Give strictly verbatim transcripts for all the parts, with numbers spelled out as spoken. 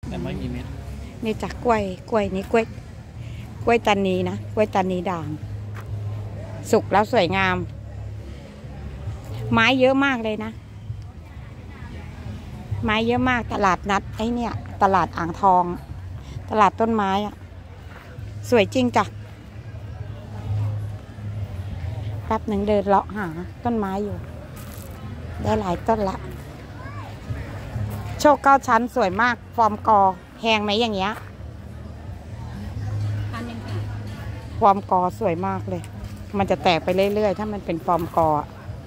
แต่ไม่มีเม็ดนี่จากกล้วยกล้วยนี้กล้วยกล้วยตานีนะกล้วยตานีด่างสุกแล้วสวยงามไม้เยอะมากเลยนะไม้เยอะมากตลาดนัดไอ้เนี่ยตลาดอ่างทองตลาดต้นไม้อะสวยจริงจ้ะแป๊บหนึ่งเดินเลาะหาต้นไม้อยู่ได้หลายต้นละโชคเก้าชั้นสวยมากฟอร์มกอแพงไหมอย่างเงี้ยฟอร์มกอสวยมากเลยมันจะแตกไปเรื่อยๆถ้ามันเป็นฟอร์มกอ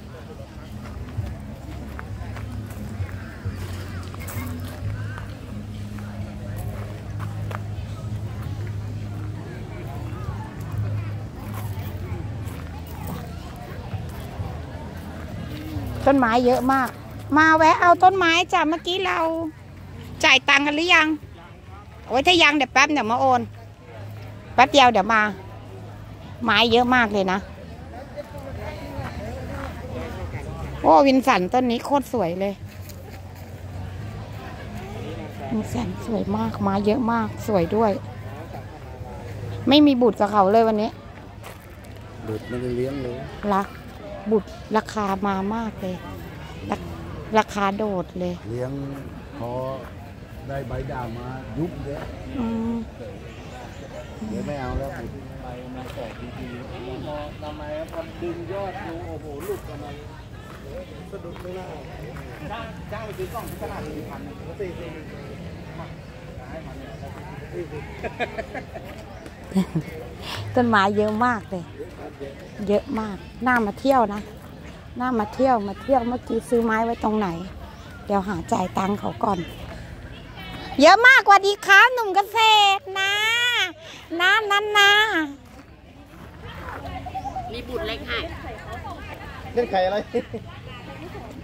ต้นไม้เยอะมากมาแวะเอาต้นไม้จ้ะเมื่อกี้เราจ่ายตังค์กันหรือยังโอ้ยถ้ายังเดี๋ยวแป๊บเดี๋ยวมาโอนแป๊บเดียวเดี๋ยวมาไม้เยอะมากเลยนะโอ้วินสันต้นนี้โคตรสวยเลยวินสันสวยมากไม้เยอะมากสวยด้วยไม่มีบุตรกับเขาเลยวันนี้บุตรไม่ได้เลี้ยงเลยรักบุตรราคามามากเลยราคาโดดเลยเลี้ยงพอได้ใบด่างมายุบเลยเดี๋ยวไม่เอาแล้วไปมาแตกจริงๆทำไมพอดึงยอดดูโอ้โหหลุดกันมาสะดุดไม่ได้จ้างจ้างไปซื้อกล่องที่ตลาดสี่พันสี่สิบให้มันต้นไม้เยอะมากเลยเยอะมากน่ามาเที่ยวนะน่ามาเที่ยวมาเที่ยวเมื่อกี้ซื้อไม้ไว้ตรงไหนเดี๋ยวหาจ่ายตังค์เขาก่อนเยอะมากกว่าดีครับหนุ่มเกษตรนะน้านั่นนะมีบุตรเล็กให้เล่นไข่อะไร